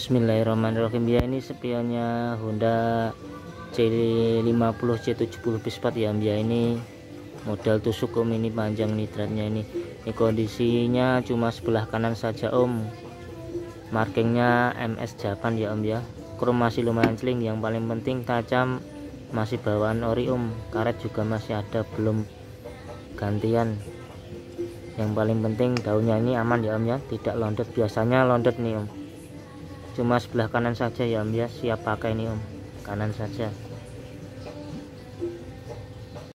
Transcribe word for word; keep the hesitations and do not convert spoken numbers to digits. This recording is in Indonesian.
Bismillahirrahmanirrahim. Ya, ini spionnya Honda C lima puluh C tujuh puluh Pispat ya, ya. Ini modal tusuk om, ini panjang nitratnya ini. Ini kondisinya cuma sebelah kanan saja om. Markingnya M S Japan ya om ya. Krom masih lumayan celing. Yang paling penting kaca masih bawaan ori om. Karet juga masih ada, belum gantian. Yang paling penting daunnya ini aman ya om ya, tidak londet. Biasanya londet nih om. Cuma sebelah kanan saja ya om ya, siap pakai nih om, kanan saja.